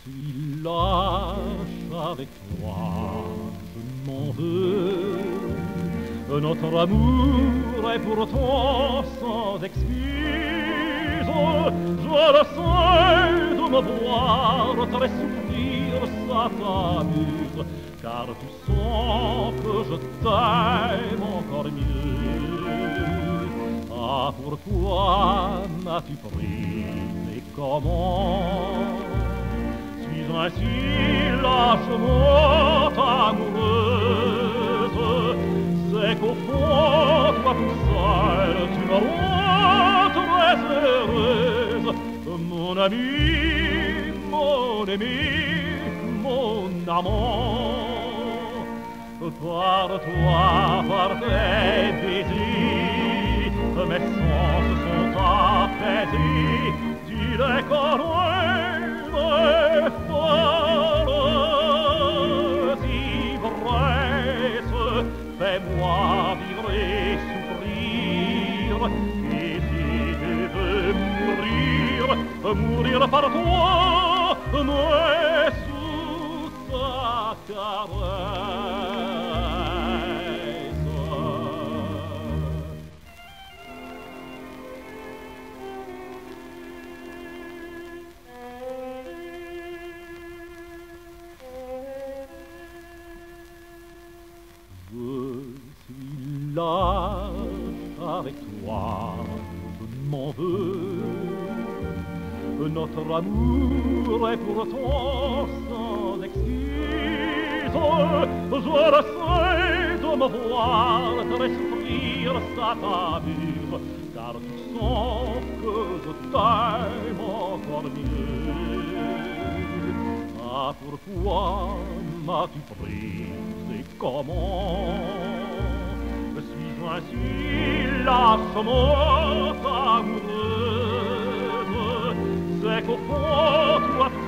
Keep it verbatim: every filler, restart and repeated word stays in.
suis lâche avec toi, je m'en veux. Notre amour est pourtant sans excuse. Je le sais, de me voir très souffrir, ça t'amuse, car tu sens que je t'aime encore mieux. Ah, pourquoi m'as-tu pris et comment? Suis ainsi lâchement amoureuse. C'est qu'au fond, toi tout seul, tu me rends très heureuse. Mon ami, mon aimé, mon amant, par toi, par tes baisers, mes sens sont apaisés. Tu les connais, mes folles ivresses. Fais-moi vivre et souffrir. Et si tu veux mourir, mourir par toi, mais sous ta caresse. Je suis lâche avec toi, je m'en veux. Notre amour est pourtant sans excuse. Je le sais, de me voir très souffrir, ça t'amuse, car tu sens que je t'aime encore mieux. Ah, pourquoi m'as-tu prise et comment? Suis-je ainsi lâchement amoureuse? C'est qu'au fond, toi